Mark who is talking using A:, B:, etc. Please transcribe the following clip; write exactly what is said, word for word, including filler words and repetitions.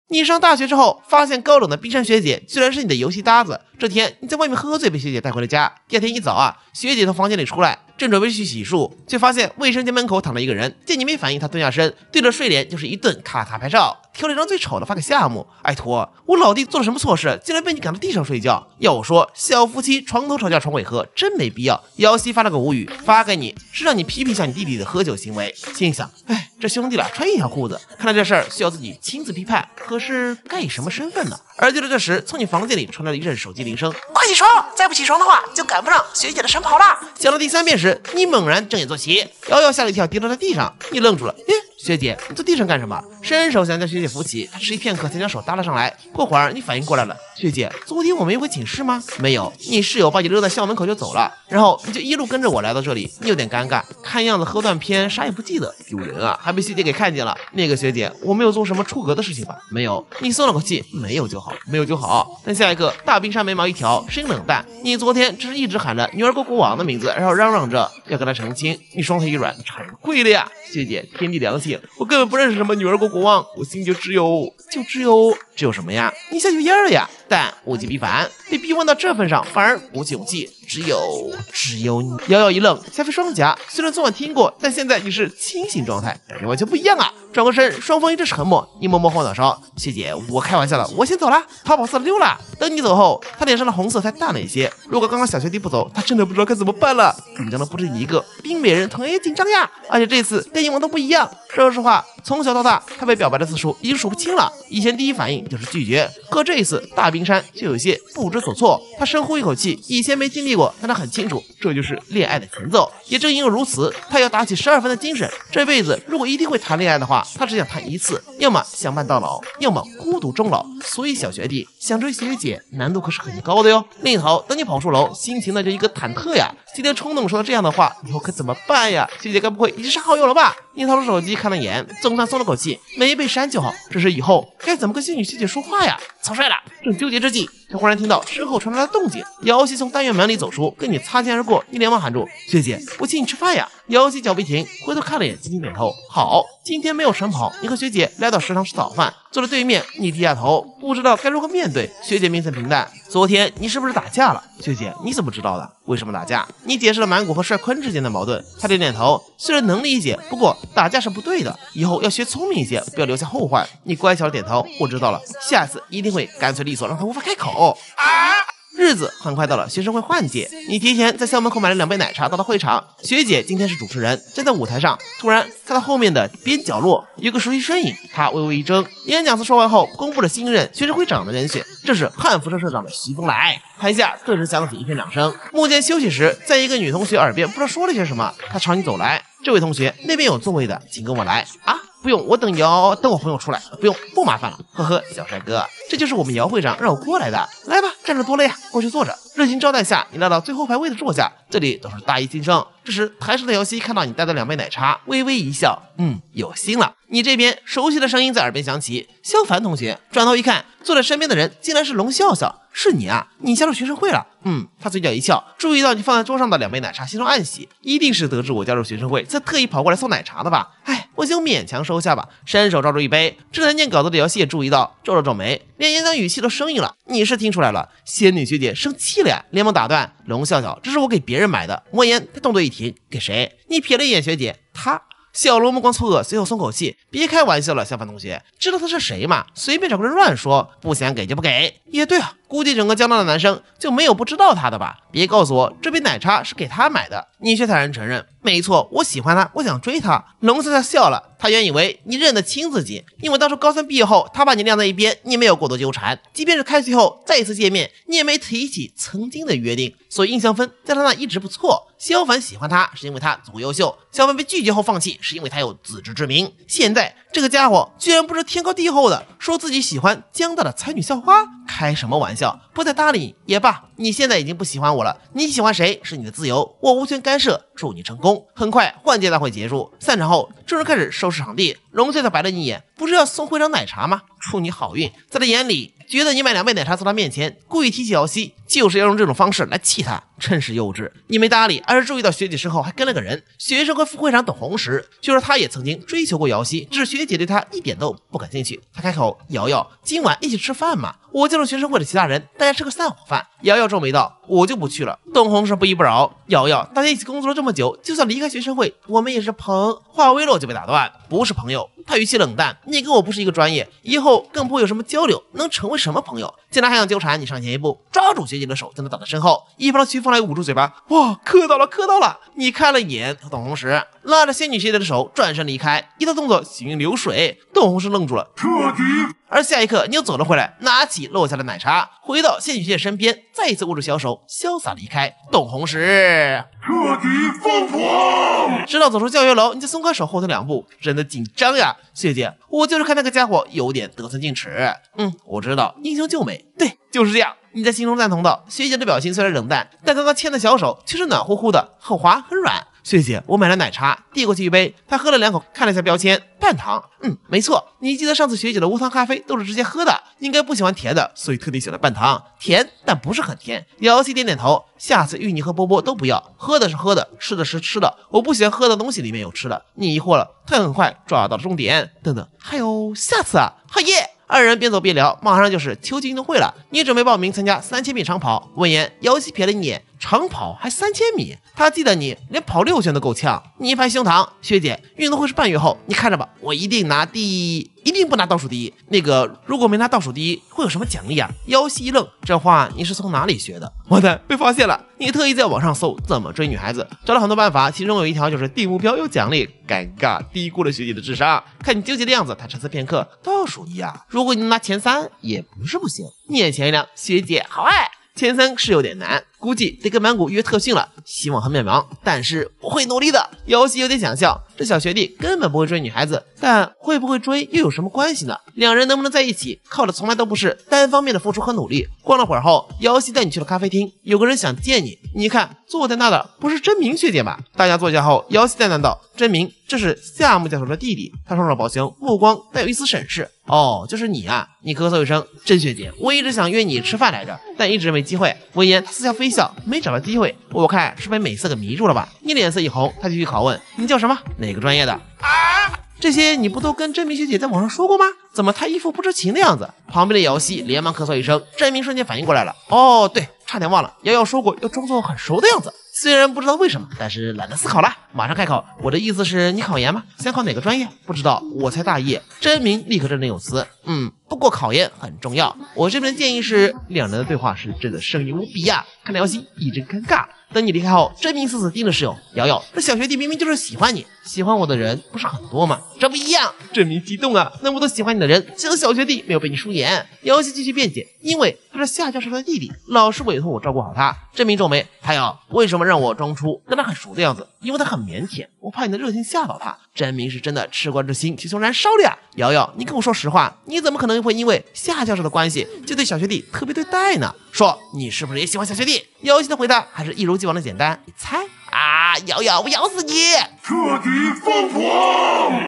A: 你上大学之后，发现高冷的冰山学姐居然是你的游戏搭子。这天你在外面喝醉，被学姐带回了家。第二天一早啊，学姐从房间里出来，正准备去洗漱，却发现卫生间门口躺了一个人。见你没反应，他蹲下身，对着睡脸就是一顿咔嚓拍照，挑了一张最丑的发给夏木。哎托，我老弟做了什么错事，竟然被你赶到地上睡觉？要我说，小夫妻床头吵架床尾和，真没必要。姚希发了个无语，发给你是让你批评一下你弟弟的喝酒行为。心想，哎，这兄弟俩穿一条裤子，看来这事儿需要自己亲自批判。可是该以什么身份呢？而就在这时，从你房间里传来了一阵手机铃声，
B: 快起床！再不起床的话，就赶不上学姐的晨跑啦！
A: 响了第三遍时，你猛然睁眼坐起，瑶瑶吓了一跳，跌落在地上。你愣住了，耶，学姐，你坐地上干什么？伸手想将学姐扶起，她迟疑片刻才将手搭了上来。过会儿你反应过来了，学姐，昨天我没回寝室吗？没有，你室友把你扔在校门口就走了，然后你就一路跟着我来到这里。你有点尴尬，看样子喝断片，啥也不记得，丢人啊，还被学姐给看见了。那个学姐，我没有做什么出格的事情吧？没有。你松了口气，没有就好，没有就好。但下一刻，大冰山眉毛一挑，声音冷淡，你昨天只是一直喊着女儿国国王的名字，然后嚷嚷着要跟他成亲。你双腿一软，差点跪了呀！学姐，天地良心，我根本不认识什么女儿国国王，我心就只有就只有只有什么呀？你下去烟儿呀！但物极必反，被逼问到这份上，反而鼓起勇气，只有只有你。瑶瑶一愣，下飞双颊。虽然昨晚听过，但现在你是清醒状态，感觉完全不一样啊！转过身，双方一直沉默。你默默后脑勺，学姐，我开玩笑的，我先走了，淘宝色溜了。等你走后，他脸上的红色才淡了一些。如果刚刚小学弟不走，他真的不知道该怎么办了。紧张的不止你一个，冰美人同样也紧张呀。而且这次跟以往都不一样。说实话，从小到大，他被表白的次数已经数不清了。以前第一反应就是拒绝，可这一次大冰山就有些不知所措。他深呼一口气，以前没经历过，但他很清楚，这就是恋爱的前奏。也正因为如此，他要打起十二分的精神。这辈子如果一定会谈恋爱的话，他只想谈一次，要么相伴到老，要么孤独终老。所以小学弟想追学姐，难度可是很高的哟。另一头，等你跑出楼，心情那就一个忐忑呀。今天冲动说了这样的话，以后可怎么办呀？学姐该不会已经删好友了吧？你掏出手机看了眼，总算松了口气，没被删就好。只是以后该怎么跟仙女学姐说话呀？草率了！正纠结之际，却忽然听到身后传来了动静。瑶希从单元门里走出，跟你擦肩而过，你连忙喊住：“学姐，我请你吃饭呀！”瑶希脚步一停，回头看了眼，轻轻点头：“好，今天没有晨跑，你和学姐来到食堂吃早饭。”坐在对面，你低下头，不知道该如何面对。学姐面色平淡：“昨天你是不是打架了？”学姐，你怎么知道的？为什么打架？你解释了满谷和帅坤之间的矛盾。他点点头，虽然能理解，不过打架是不对的，以后要学聪明一些，不要留下后患。你乖巧的点头，我知道了，下次一定会干脆利索，让他无法开口。啊！日子很快到了学生会换届，你提前在校门口买了两杯奶茶到了会场。学姐今天是主持人，站在舞台上，突然看到后面的边角落有个熟悉身影，她微微一怔。演讲词说完后，公布了新任学生会长的人选，这是汉服社社长的徐风来。台下顿时响起一片掌声。幕间休息时，在一个女同学耳边不知道说了些什么，她朝你走来：“这位同学，那边有座位的，请跟我来。”啊，不用，我等瑶，等我朋友出来，不用，不麻烦了。呵呵，小帅哥，这就是我们姚会长让我过来的。来吧，站着多累呀，过去坐着。热情招待下，你来到最后排位的坐下，这里都是大一新生。这时台上的姚希看到你带的两杯奶茶，微微一笑，嗯，有心了。你这边熟悉的声音在耳边响起，萧凡同学。转头一看，坐在身边的人竟然是龙笑笑。是你啊，你加入学生会了。嗯，他嘴角一笑，注意到你放在桌上的两杯奶茶，心中暗喜，一定是得知我加入学生会，才特意跑过来送奶茶的吧？哎，我就勉强收下吧，伸手照住一杯。正在念稿子的姚希也注意到，皱了皱眉，连演讲语气都生硬了。你是听出来了，仙女学姐生气了呀，连忙打断：“龙笑笑，这是我给别人买的。”莫言他动作一停，给谁？你瞥了一眼学姐，他。小罗目光错愕，随后松口气：“别开玩笑了，小凡同学，知道他是谁吗？随便找个人乱说，不想给就不给。”也对啊，估计整个江南的男生就没有不知道他的吧？别告诉我这杯奶茶是给他买的。你却坦然承认：“没错，我喜欢他，我想追他。”龙笑笑笑了，他原以为你认得清自己，因为当初高三毕业后，他把你晾在一边，你没有过多纠缠。即便是开学后再一次见面，你也没提起曾经的约定，所以印象分在他那一直不错。萧凡喜欢他是因为他足优秀，萧凡被拒绝后放弃是因为他有自知之明。现在这个家伙居然不知天高地厚的说自己喜欢江大的才女校花，开什么玩笑？不再搭理你也罢，你现在已经不喜欢我了，你喜欢谁是你的自由，我无权干涉。 祝你成功。很快，换届大会结束，散场后，众人开始收拾场地。龙翠翠白了你一眼，不是要送会长奶茶吗？祝你好运。在他眼里，觉得你买两杯奶茶走他面前，故意提起瑶汐，就是要用这种方式来气他，真是幼稚。你没搭理，而是注意到学姐身后还跟了个人。学生会副会长董红石，据说他也曾经追求过瑶汐，只是学姐对他一点都不感兴趣。他开口：“瑶瑶，今晚一起吃饭嘛？我叫了学生会的其他人，大家吃个散伙饭。”瑶瑶皱眉道：“我就不去了。”董红石不依不饶：“瑶瑶，大家一起工作了这么久，就算离开学生会，我们也是朋……”话未落就被打断：“不是朋友。”他语气冷淡：“你跟我不是一个专业，以后更不会有什么交流，能成为什么朋友？既然还想纠缠，你上前一步，抓住学姐的手，将她挡在身后。一旁的徐凤来捂住嘴巴：“哇，磕到了，磕到了！”你看了一眼董红石，拉着仙女学姐的手转身离开，一套动作行云流水。董红石愣住了，彻底。而下一刻，你又走了回来，拿起落下的奶茶，回到仙女学姐身边，再一次握住小手，潇洒离开。董红石彻底疯狂。直到走出教学楼，你才松开手，后退两步，真的紧张呀，学姐，我就是看那个家伙有点得寸进尺。嗯，我知道，英雄救美，对，就是这样。你在心中赞同道。学姐的表情虽然冷淡，但刚刚牵的小手却是暖乎乎的，很滑很软。学姐，我买了奶茶，递过去一杯，她喝了两口，看了一下标签，半糖。嗯，没错，你记得上次学姐的无糖咖啡都是直接喝的，应该不喜欢甜的，所以特地选了半糖，甜但不是很甜。瑶汐点点头，下次芋泥和波波都不要，喝的是喝的，吃的是吃的，我不喜欢喝的东西里面有吃的。你疑惑了，他很快抓到了重点。等等，还有下次啊，好耶！二人边走边聊，马上就是秋季运动会了，你准备报名参加三千米长跑。闻言，瑶汐瞥了一眼，长跑还三千米？他记得你连跑六圈都够呛。你一拍胸膛，学姐，运动会是半月后，你看着吧，我一定拿第一，一定不拿倒数第一。那个，如果没拿倒数第一，会有什么奖励啊？瑶汐一愣，这话你是从哪里学的？完蛋，被发现了！你特意在网上搜怎么追女孩子，找了很多办法，其中有一条就是定目标有奖励。尴尬，低估了学姐的智商。看你纠结的样子，他沉思片刻，倒数第一啊，如果你能拿前三，也不是不行。你眼前一亮，学姐好爱。前三是有点难，估计得跟满谷约特训了，希望很渺茫，但是我会努力的。瑶汐有点想笑，这小学弟根本不会追女孩子，但会不会追又有什么关系呢？两人能不能在一起，靠的从来都不是单方面的付出和努力。逛了会儿后，瑶汐带你去了咖啡厅，有个人想见你，你看坐在那的不是真明学姐吗？大家坐下后，瑶汐淡淡道：“真明，这是夏目教授的弟弟。”他双手抱胸，目光带有一丝审视。哦，就是你啊！你咳嗽一声，真学姐，我一直想约你吃饭来着，但一直没机会。闻言，他似笑非笑，没找到机会。我看是被美色给迷住了吧？你脸色一红，他继续拷问：“你叫什么？哪个专业的？”啊！这些你不都跟真明学姐在网上说过吗？怎么他一副不知情的样子？旁边的瑶汐连忙咳嗽一声，真明瞬间反应过来了。哦，对，差点忘了，瑶瑶说过要装作很熟的样子。虽然不知道为什么，但是懒得思考了，马上开口。我的意思是你考研吗？想考哪个专业？不知道，我才大一。真明立刻振振有词。嗯，不过考研很重要。我这边的建议是，两人的对话是真的生硬无比呀、啊。看着瑶汐一阵尴尬。等你离开后，真明死死盯着室友。瑶瑶，这小学弟明明就是喜欢你，喜欢我的人不是很多吗？这不一样。真明激动啊，那么多喜欢你的人，只有小学弟没有被你疏远。瑶汐继续辩解，因为他是夏教授的弟弟，老师委托我照顾好他。真明皱眉，还有为什么让我装出跟他很熟的样子？因为他很腼腆，我怕你的热情吓到他。真明是真的吃瓜之心熊熊燃烧了呀。瑶瑶，你跟我说实话，你怎么可能会因为夏教授的关系就对小学弟特别对待呢？说你是不是也喜欢小学弟？瑶汐的回答还是一如既往的简单，你猜啊？瑶瑶，我咬死你！彻底疯狂！